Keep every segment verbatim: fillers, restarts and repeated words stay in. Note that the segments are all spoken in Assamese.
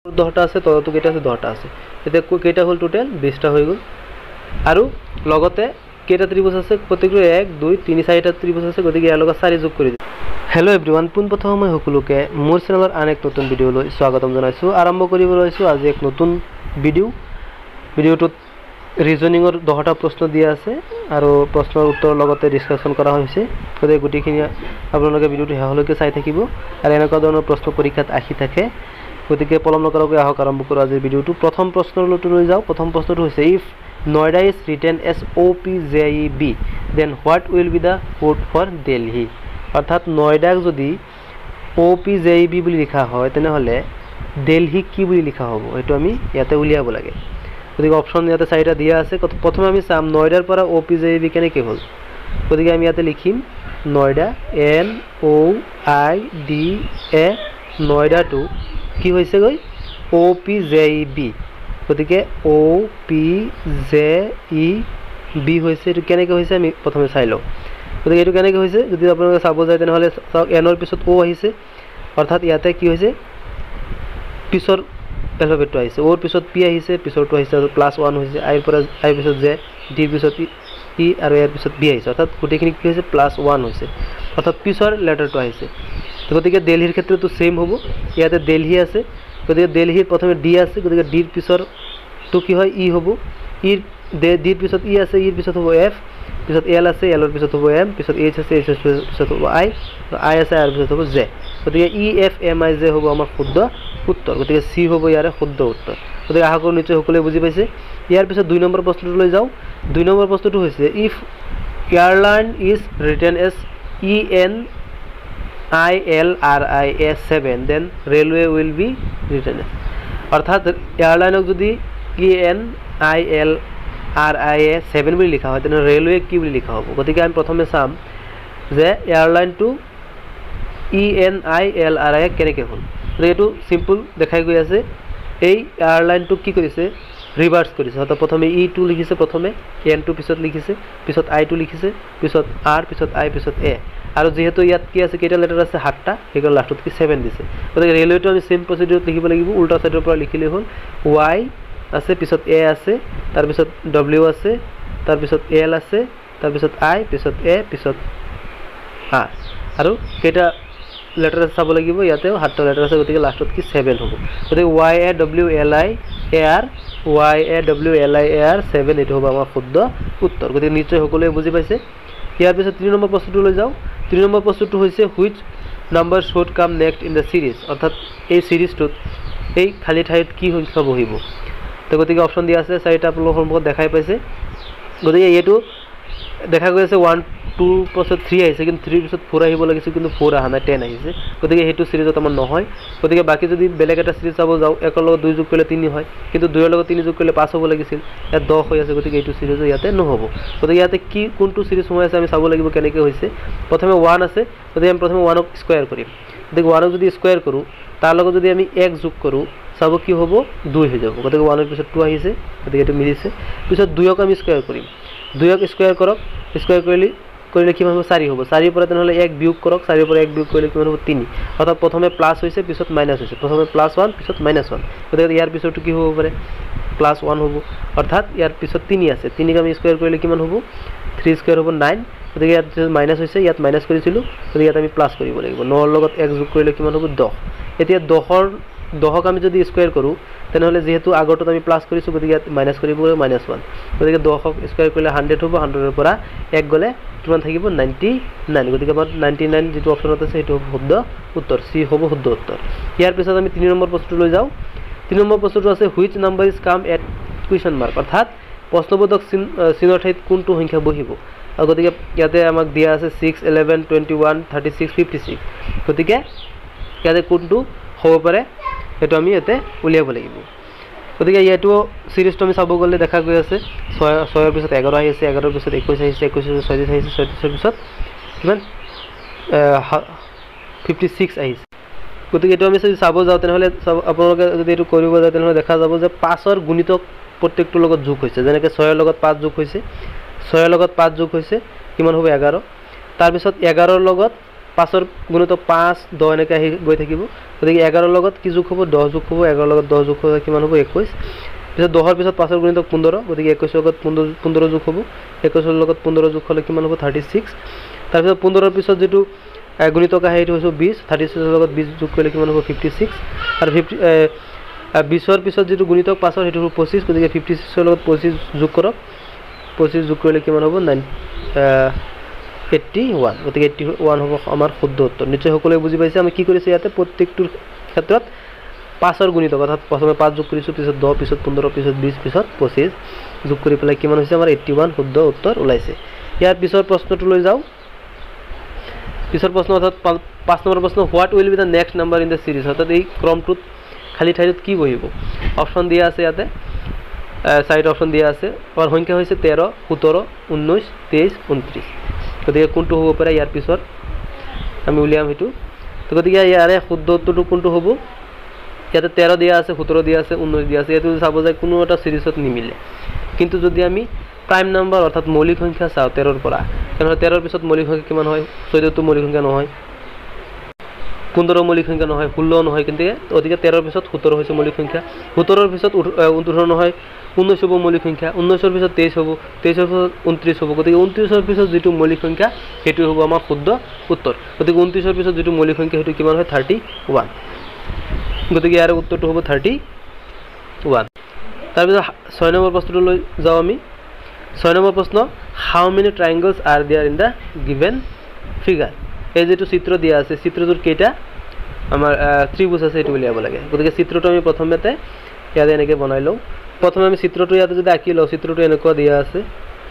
দহটা আছে তলতো কেইটা আছে দহটা আছে এতিয়া কেইটা হল টোটাল বিশটা হৈ গল আৰু লগতে কেইটা ত্ৰিভুজ আছে প্ৰত্যেকটো এক দুই তিনি চাৰিটা ত্ৰিভুজ আছে গতিকে ইয়াৰ লগত চাৰি যোগ কৰি দিম হেল্ল এভৰিৱান পোনপ্ৰথমে মই সকলোকে মোৰ চেনেলৰ আন এক নতুন ভিডিঅ'লৈ স্বাগতম জনাইছো আৰম্ভ কৰিব লৈছো আজি এক নতুন ভিডিঅ' ভিডিঅ'টোত ৰিজনিংৰ দহটা প্ৰশ্ন দিয়া আছে আৰু প্ৰশ্নৰ উত্তৰ লগতে ডিসকাশন কৰা হৈছে গতিকে গুটিখিনি আপোনালোকে ভিডিঅ'টো হেহলৈকে চাই থাকিব আৰু এনেকুৱা ধৰণৰ প্ৰশ্ন পৰীক্ষাত আহি থাকে গতিকে পলম নকৰাকৈ আহক আৰম্ভ কৰো আজিৰ ভিডিঅ'টো প্ৰথম প্ৰশ্নলৈ লৈ যাও প্ৰথম প্ৰশ্নটো হৈছে if Noida is written as O P Z E B then what will be the code for Delhi অর্থাৎ নয়ডা যদি O P Z E B বুলি লিখা হয় তেনেহলে দিল্লী কি বুলি লিখা হ'ব এটো আমি ইয়াতে উলিয়াব লাগে গতিকে অপচন ইয়াতে চাৰিটা দিয়া আছে প্ৰথমে আমি চাম নয়ডাৰ পৰা O P Z E B কেনেকৈ হ'ল গতিকে আমি ইয়াতে লিখিম Noida N O I D A Noida to কি হৈছে গৈ O P Z E B গতিকে O P Z E B হৈছে এটো কেনেকৈ হৈছে আমি প্ৰথমে চাই লও গতিকে এটো কেনেকৈ হৈছে যদি আপোনালোকে চাব যায় তেনেহলে n ৰ পিছত O আহিছে অৰ্থাৎ ইয়াতে কি হৈছে পিছৰ এলফাবেটটো আহিছে ওৰ পিছত p আহিছে পিছৰটো আহিছে প্লাস ওৱান হৈছে i ৰ পৰা i পিছত j d ৰ পিছত e আৰু ইয়াৰ পিছত b আহিছে অৰ্থাৎ গোটেইখিনি কি হৈছে প্লাস ওৱান হৈছে অৰ্থাৎ পিছৰ লেটাৰটো আহিছে গতিকে দিল্লীৰ ক্ষেত্ৰটো সেম হ'ব ইয়াতে দিল্লী আছে গতিকে দিল্লীৰ প্ৰথমে d আছে গতিকে d ৰ পিছৰ তো কি হয় e হ'ব e d ৰ পিছত e আছে e ৰ পিছত হ'ব f পিছত l আছে l ৰ পিছত হ'ব m পিছত h আছে h ৰ পিছত হ'ব i i আছে r ৰ পিছত হ'ব j গতিকে e f m i j হ'ব আমাৰ শুদ্ধ উত্তৰ গতিকে c হ'ব ইয়াৰে শুদ্ধ উত্তৰ গতিকে আশা কৰো নিশ্চয় সকলোৱে বুজি পাইছে ইয়াৰ পিছত দুই নম্বৰ প্ৰশ্নটো লৈ যাও দুই নম্বৰ প্ৰশ্নটো হৈছে if airline is written as e n I L R I A seven then railway will be written as অর্থাৎ এয়ারলাইনক যদি E N I L R I A seven বুলি লিখা হয় তেনে ৰেলৱে কি বুলি লিখা হ'ব গতিকে আমি প্ৰথমে চাম যে airline to E N I L R I A কেনেকৈ হ'ল গতিকে এটো সিম্পল দেখাই গৈ আছে এই এয়ারলাইন টু কি কৰিছে ৰিভার্স কৰিছে অৰ্থাৎ প্ৰথমে E টু লিখিছে প্ৰথমে N টু পিছত লিখিছে পিছত I টু লিখিছে পিছত R পিছত I পিছত A আৰু যেহেতু ইয়াত কি আছে কেইটা লেটাৰ আছে সাতটা হেগল লাষ্টত কি seven দিছে গতিকে ৰেলৱেটো আমি সেম প্ৰসিডিউৰত লিখিব লাগিব উল্টা সাইডৰ পৰা লিখিলে হ'ল y আছে পিছত a আছে তাৰ পিছত w আছে তাৰ পিছত l আছে তাৰ পিছত i পিছত a পিছত r আৰু কেইটা লেটাৰ আছে চাব লাগিব ইয়াতেও সাতটা লেটাৰ আছে গতিকে লাষ্টত কি seven হ'ব গতিকে y a w l i a r y a w l i a r seven এটো হ'ব আমাৰ শুদ্ধ উত্তৰ গতিকে নিশ্চয় সকলোৱে বুজি পাইছে ইয়াৰ পিছত তিনি নম্বৰ প্ৰশ্নটো লৈ যাও তিনি নম্বৰ প্ৰশ্নটো হৈছে which number should come next in the series অৰ্থাৎ এই সিৰিজটোত এই খালি ঠাইত কি সংখ্যা বহিব তো গতিকে অপচন দিয়া আছে চাৰিটা আপোনালোকৰ সন্মুখত দেখাই পাইছে গতিকে এটো দেখা গৈ আছে one two পিছত three আহিছে কিন্তু three পিছত four আহিব লাগিছিল কিন্তু four আহা নাই ten আহিছে গতিকে হেতু সিৰিজত আমাৰ নহয় গতিকে বাকি যদি বেলেগ এটা সিৰিজ চাব যাও একৰ লগত দুই যোগ কৰিলে তিনি হয় কিন্তু দুইৰ লগত তিনি যোগ কৰিলে পাঁচ হ'ব লাগিছিল ইয়াত দহ হৈ আছে গতিকে এইটো সিৰিজ ইয়াতে নহব গতিকে ইয়াতে কি কোনটো সিৰিজ হৈ আছে আমি চাব লাগিব কেনেকৈ হৈছে প্ৰথমে one আছে গতিকে আমি প্ৰথমে one ক স্কয়াৰ কৰিম গতিকে one ক যদি স্কয়াৰ কৰো তাৰ লগত যদি আমি এক যোগ কৰো চাব কি হ'ব দুই হৈ যাব গতিকে one ৰ পিছত two আহিছে গতিকে এটো মিলিছে পিছত দুই ক আমি স্কয়াৰ কৰিম দুই ক স্কয়াৰ কৰক স্কয়াৰ কৰিলে কৰিলে কিমান হ'ব চাৰি হ'ব চাৰি পৰা তেনেহলে এক বিয়োগ কৰক চাৰি পৰা এক বিয়োগ কৰিলে কিমান হ'ব তিনি অৰ্থাৎ প্ৰথমে প্লাস হৈছে পিছত মাইনাস হৈছে প্ৰথমে প্লাস one পিছত মাইনাস one গতিকে ইয়াৰ পিছতো কি হ'ব পাৰে প্লাস one হ'ব অৰ্থাৎ ইয়াৰ পিছত তিনি আছে তিনি ক আমি স্কয়াৰ কৰিলে কিমান হ'ব three স্কয়াৰ হ'ব nine গতিকে ইয়াত মাইনাস হৈছে ইয়াত মাইনাস কৰিছিলো গতিকে ইয়াত আমি প্লাস কৰিব লাগিব নয় ৰ লগত এক যোগ কৰিলে কিমান হ'ব দহ এতিয়া দহৰ দহক আমি যদি স্কয়াৰ কৰো তেনেহলে যেহেতু আগৰটো আমি প্লাস কৰিছো গতিকে ইয়াত মাইনাস কৰিব মাইনাস one গতিকে দহক স্কয়াৰ কৰিলে hundred হ'ব hundred ৰ পৰা এক গলে কিমান থাকিব ninety-nine গতিকে আমাৰ ninety-nine যেটো অপচনত আছে এটো শুদ্ধ উত্তৰ সি হ'ব শুদ্ধ উত্তৰ ইয়াৰ পিছত আমি তিনি নম্বৰ প্ৰশ্নটো লৈ যাও তিনি নম্বৰ প্ৰশ্নটো আছে which number is come at question mark অৰ্থাৎ প্ৰশ্নবোধক চিনৰ ঠাইত কোনটো সংখ্যা বহিব গতিকে ইয়াতে আমাক দিয়া আছে six eleven twenty-one thirty-six fifty-six গতিকে ইয়াতে কোনটো হ'ব পাৰে এটো আমি ইয়াতে উলিয়াব লাগিব গতিকে ইয়াটো সিৰিজটো আমি চাব গলে দেখা গৈ আছে ছয় ৰ পিছত এঘাৰ আহি আছে এঘাৰ ৰ পিছত একৈশ আহিছে একৈশ ৰ পিছত ছয়ত্ৰিশ আহিছে ছয়ত্ৰিশ ৰ পিছত কিমান fifty-six আহিছে গতিকে এটো আমি যদি চাব যাও তেনেহলে আপোনালোকে যদি এটো কৰিব যায় তেনেহলে দেখা যাব যে পাঁচ ৰ গুণিতক প্ৰত্যেকটোৰ লগত যোগ হৈছে যেনেকৈ ছয় ৰ লগত পাঁচ যোগ হৈছে ছয় ৰ লগত পাঁচ যোগ হৈছে কিমান হ'ব এঘাৰ তাৰ পিছত এঘাৰ ৰ লগত পাঁচৰ গুণিতক পাঁচ দহ এনেকৈ আহি গৈ থাকিব গতিকে এঘাৰৰ লগত কি যোগ হ'ব দহ যোগ হ'ব এঘাৰৰ লগত দহ যোগ হ'লে কিমান হ'ব একৈছ পিছত দহৰ পিছত পাঁচৰ গুণিতক পোন্ধৰ গতিকে একৈছৰ লগত পোন্ধৰ পোন্ধৰ যোগ হ'ব একৈছৰ লগত পোন্ধৰ যোগ হ'লে কিমান হ'ব থাৰ্টি ছিক্স তাৰপিছত পোন্ধৰৰ পিছত যিটো গুণিতক আহে সেইটো হৈছে বিছ থাৰ্টি ছিক্সৰ লগত বিছ যোগ কৰিলে কিমান হ'ব ফিফটি ছিক্স আৰু ফিফটি বিছৰ পিছত যিটো গুণিতক পাঁচৰ সেইটো হ'ব পঁচিছ গতিকে ফিফটি ছিক্সৰ লগত পঁচিছ যোগ কৰক পঁচিছ যোগ কৰিলে কিমান হ'ব নাইন এইট্টি ওৱান গতিকে এইট্টি ওৱান হ'ব আমাৰ শুদ্ধ উত্তৰ নিশ্চয় সকলোৱে বুজি পাইছে আমি কি কৰিছোঁ ইয়াতে প্ৰত্যেকটোৰ ক্ষেত্ৰত পাঁচৰ গুণিতক অৰ্থাৎ প্ৰথমে পাঁচ যোগ কৰিছোঁ পিছত দহ পিছত পোন্ধৰ পিছত বিছ পিছত পঁচিছ যোগ কৰি পেলাই কিমান হৈছে আমাৰ এইট্টি ওৱান শুদ্ধ উত্তৰ ওলাইছে ইয়াৰ পিছৰ প্ৰশ্নটো লৈ যাওঁ পিছৰ প্ৰশ্ন অৰ্থাৎ পাঁচ নম্বৰ প্ৰশ্ন what will be the next number in the series অৰ্থাৎ এই ক্ৰমটোত খালী ঠাইটোত কি বহিব অপশ্যন দিয়া আছে ইয়াতে চাৰিটা অপশ্যন দিয়া আছে আমাৰ সংখ্যা হৈছে তেৰ সোতৰ ঊনৈছ তেইছ ঊনত্ৰিছ গতিকে কোনটো হ'ব পাৰে ইয়াৰ পিছত আমি উলিয়াম সেইটো তো গতিকে ইয়াৰে শুদ্ধ উত্তৰটো কোনটো হ'ব ইয়াতে তেৰ দিয়া আছে সোতৰ দিয়া আছে ঊনৈছ দিয়া আছে এইটো চাব যায় কোনো এটা চিৰিজত নিমিলে কিন্তু যদি আমি প্ৰাইম নাম্বাৰ অৰ্থাৎ মৌলিক সংখ্যা চাওঁ তেৰৰ পৰা তেনেহ'লে তেৰৰ পিছত মৌলিক সংখ্যা কিমান হয় চৈধ্যটো মৌলিক সংখ্যা নহয় পোন্ধৰ মৌলিক সংখ্যা নহয় ষোল্ল নহয় কিন্তু গতিকে তেৰৰ পিছত সোতৰ হৈছে মৌলিক সংখ্যা সোতৰৰ পিছত ওঠৰ নহয় ঊনৈছ হ'ব মৌলিক সংখ্যা ঊনৈছৰ পিছত তেইছ হ'ব তেইছৰ পিছত ঊনত্ৰিছ হ'ব গতিকে ঊনত্ৰিছৰ পিছত যিটো মৌলিক সংখ্যা সেইটো হ'ব আমাৰ শুদ্ধ উত্তৰ গতিকে ঊনত্ৰিছৰ পিছত যিটো মৌলিক সংখ্যা সেইটো কিমান হয় থাৰ্টি ওৱান গতিকে ইয়াৰ উত্তৰটো হ'ব থাৰ্টি ওৱান তাৰপিছত ছয় নম্বৰ প্ৰশ্নটো লৈ যাওঁ আমি ছয় নম্বৰ প্ৰশ্ন how many triangles are there in the given figure এই যিটো চিত্ৰ দিয়া আছে চিত্ৰটোৰ কেইটা আমাৰ ত্ৰিভুজ আছে সেইটো উলিয়াব লাগে গতিকে চিত্ৰটো আমি প্ৰথমতে ইয়াতে এনেকৈ বনাই লওঁ প্ৰথমে আমি চিত্ৰটো ইয়াতে যদি আঁকি লওঁ চিত্ৰটো এনেকুৱা দিয়া আছে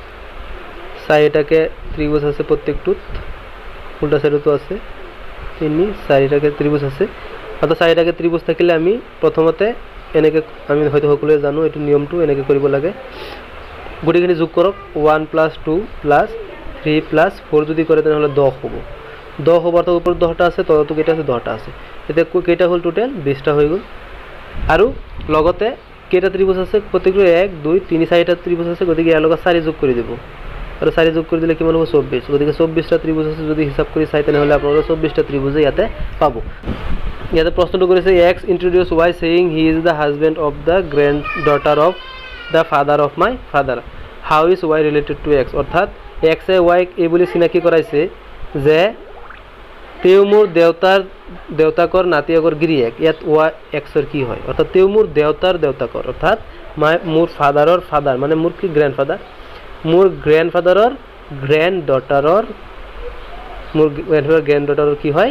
চাৰিটাকৈ ত্ৰিভুজ আছে প্ৰত্যেকটোত উল্টা চাইডতো আছে তিনি চাৰিটাকৈ ত্ৰিভুজ আছে আৰু চাৰিটাকৈ ত্ৰিভুজ থাকিলে আমি প্ৰথমতে এনেকৈ আমি হয়তো সকলোৱে জানো এইটো নিয়মটো এনেকৈ কৰিব লাগে গোটেইখিনি যোগ কৰক one plus two plus three plus four যদি কৰে তেনেহ'লে দহ হ'ব দহ হ'ব অৰ্থাৎ ওপৰত দহটা আছে তলতো কেইটা আছে দহটা আছে এতিয়া কেইটা হ'ল টোটেল বিছটা হৈ গ'ল আৰু লগতে কেইটা ত্ৰিভুজ আছে প্ৰত্যেকটো এক দুই তিনি চাৰিটা ত্ৰিভুজ আছে গতিকে ইয়াৰ লগত চাৰি যোগ কৰি দিব আৰু চাৰি যোগ কৰি দিলে কিমান হ'ব চৌব্বিছ গতিকে চৌব্বিছটা ত্ৰিভুজ আছে যদি হিচাপ কৰি চাই তেনেহ'লে আপোনালোকে চৌব্বিছটা ত্ৰিভুজে ইয়াতে পাব ইয়াতে প্ৰশ্নটো কৰিছে X introduces Y saying he is the husband of the granddaughter of the father of my father how is Y related to X অৰ্থাৎ এক্সে ৱাইক এই বুলি চিনাকি কৰাইছে যে তেওঁ মোৰ দেউতাৰ দেউতাকৰ নাতিয়েকৰ গিৰিয়েক ইয়াত ৱাই এক্সৰ কি হয় অৰ্থাৎ তেওঁ মোৰ দেউতাৰ দেউতাকৰ অৰ্থাৎ মাই মোৰ ফাদাৰৰ ফাদাৰ মানে মোৰ কি গ্ৰেণ্ড ফাদাৰ মোৰ গ্ৰেণ্ড ফাদাৰৰ গ্ৰেণ্ড ডটাৰৰ মোৰ গ্ৰেণ্ড ডটাৰৰ কি হয়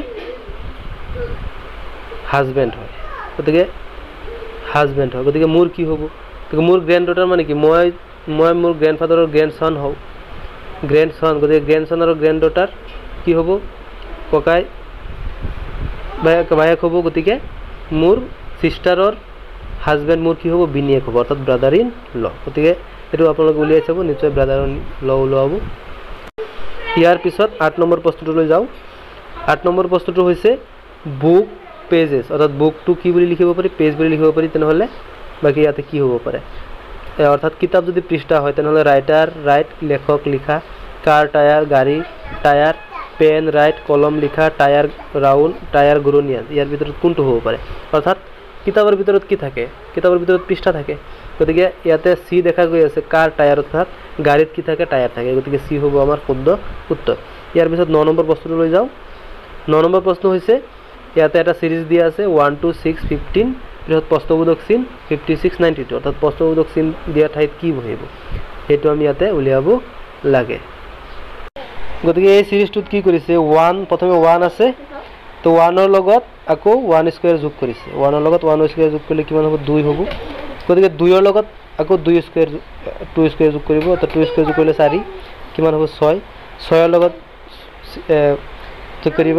হাজবেণ্ড হয় গতিকে হাজবেণ্ড হয় গতিকে মোৰ কি হ'ব গতিকে মোৰ গ্ৰেণ্ড ডটাৰ মানে কি মই মই মোৰ গ্ৰেণ্ড ফাদাৰৰ গ্ৰেণ্ড চন হওঁ গ্ৰেণ্ড চন গতিকে গ্ৰেণ্ড চন আৰু গ্ৰেণ্ড ডটাৰ কি হ'ব ককাই বায়েক বায়েক হ'ব গতিকে মোৰ ছিষ্টাৰৰ হাজবেণ্ড মোৰ কি হ'ব বিনিয়েক হ'ব অৰ্থাৎ ব্ৰাদাৰ ইন ল গতিকে এইটো আপোনালোকে উলিয়াই চাব নিশ্চয় ব্ৰাদাৰ ইন ল ওলাব ইয়াৰ পিছত আঠ নম্বৰ প্ৰশ্নটো লৈ যাওঁ আঠ নম্বৰ প্ৰশ্নটো হৈছে বুক পেজেছ অৰ্থাৎ বুকটো কি বুলি লিখিব পাৰি পেজ বুলি লিখিব পাৰি তেনেহ'লে বাকী ইয়াতে কি হ'ব পাৰে অৰ্থাৎ কিতাপ যদি পৃষ্ঠা হয় তেনেহ'লে ৰাইটাৰ ৰাইট লেখক লিখা কাৰ টায়াৰ গাড়ী টায়াৰ পেন ৰাইট কলম লিখা টায়াৰ ৰাউণ্ড টায়াৰ ঘূৰণীয়া ইয়াৰ ভিতৰত কোনটো হ'ব পাৰে অৰ্থাৎ কিতাপৰ ভিতৰত কি থাকে কিতাপৰ ভিতৰত পৃষ্ঠা থাকে গতিকে ইয়াতে চি দেখা গৈ আছে কাৰ টায়াৰ অৰ্থাৎ গাড়ীত কি থাকে টায়াৰ থাকে গতিকে চি হ'ব আমাৰ শুদ্ধ উত্তৰ ইয়াৰ পিছত ন নম্বৰ প্ৰশ্নটো লৈ যাওঁ ন নম্বৰ প্ৰশ্ন হৈছে ইয়াতে এটা চিৰিজ দিয়া আছে ওৱান টু ছিক্স ফিফটিন পিছত প্ৰশ্নবোধক চিন ফিফটি ছিক্স নাইণ্টি টু অৰ্থাৎ প্ৰশ্নবোধক চিন দিয়া ঠাইত কি বহিব সেইটো আমি ইয়াতে উলিয়াব লাগে গতিকে এই চিৰিজটোত কি কৰিছে ওৱান প্ৰথমে ওৱান আছে তো ওৱানৰ লগত আকৌ ওৱান স্কুৱেৰ যোগ কৰিছে ওৱানৰ লগত ওৱান স্কুৱেৰ যোগ কৰিলে কিমান হ'ব দুই হ'ব গতিকে দুইৰ লগত আকৌ দুই স্কুৱেৰ টু স্কুৱেৰ যোগ কৰিব তো টু স্কুৱেৰ যোগ কৰিলে চাৰি কিমান হ'ব ছয় ছয়ৰ লগত যোগ কৰিব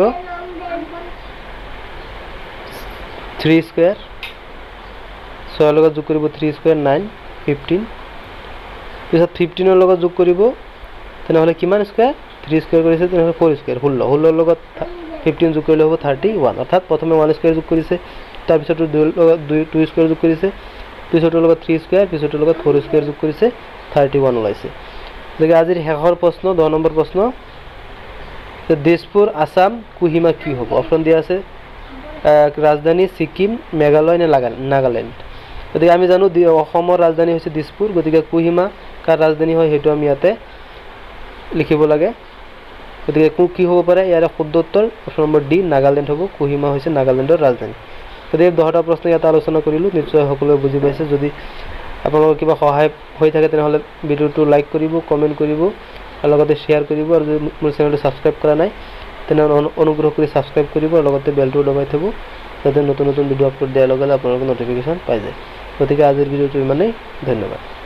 থ্ৰী স্কুৱেৰ ছয়ৰ লগত যোগ কৰিব থ্ৰী স্কুৱেৰ নাইন ফিফটিন পিছত ফিফটিনৰ লগত যোগ কৰিব তেনেহ'লে কিমান স্কুৱেৰ থ্ৰী স্কুৱেৰ কৰিছে তেনেহ'লে ফ'ৰ স্কুৱেৰ ষোল্ল ষোল্লৰ লগত ফিফটিন যোগ কৰিলে হ'ব থাৰ্টি ওৱান অৰ্থাৎ প্ৰথমে ওৱান স্কুৱেৰ যোগ কৰিছে তাৰপিছতো দুইৰ লগত দুই টু স্কুৱেৰ যোগ কৰিছে পিছৰটোৰ লগত থ্ৰী স্কুৱেৰ পিছৰটোৰ লগত ফ'ৰ স্কুৱেৰ যোগ কৰিছে থাৰ্টি ওৱান ওলাইছে গতিকে আজিৰ শেষৰ প্ৰশ্ন দহ নম্বৰ প্ৰশ্ন তো দিছপুৰ আসাম কোহিমা কি হ'ব অপশন দিয়া আছে ৰাজধানী সিকিম মেঘালয় নে নাগালেণ্ড গতিকে আমি জানো অসমৰ ৰাজধানী হৈছে দিছপুৰ গতিকে কোহিমা কাৰ ৰাজধানী হয় হেতু আমি ইয়াতে লিখিব লাগে গতিকে কো কি হ'ব পাৰে ইয়াৰ শুদ্ধ উত্তৰ অপশন নম্বৰ ডি নাগালেণ্ড হ'ব কোহিমা হৈছে নাগালেণ্ডৰ ৰাজধানী গতিকে দহটা প্ৰশ্ন ইয়াত আলোচনা কৰিলো নিশ্চয় সকলোৱে বুজি পাইছে যদি আপোনালোকৰ কিবা সহায় হৈ থাকে তেনেহলে ভিডিওটো লাইক কৰিব কমেন্ট কৰিব আৰু লগতে শেয়াৰ কৰিব আৰু যদি মোৰ চেনেলটো সাবস্ক্ৰাইব কৰা নাই তেনেহলে অনুগ্ৰহ কৰি সাবস্ক্ৰাইব কৰিব আৰু লগতে বেলটো দবাই থব যাতে নতুন নতুন ভিডিও আপলোড দিয়াৰ লগে লগে আপোনালোকৰ নটিফিকেশন পাই যায় গতিকে আজিৰ ভিডিওটো ইমানেই ধন্যবাদ।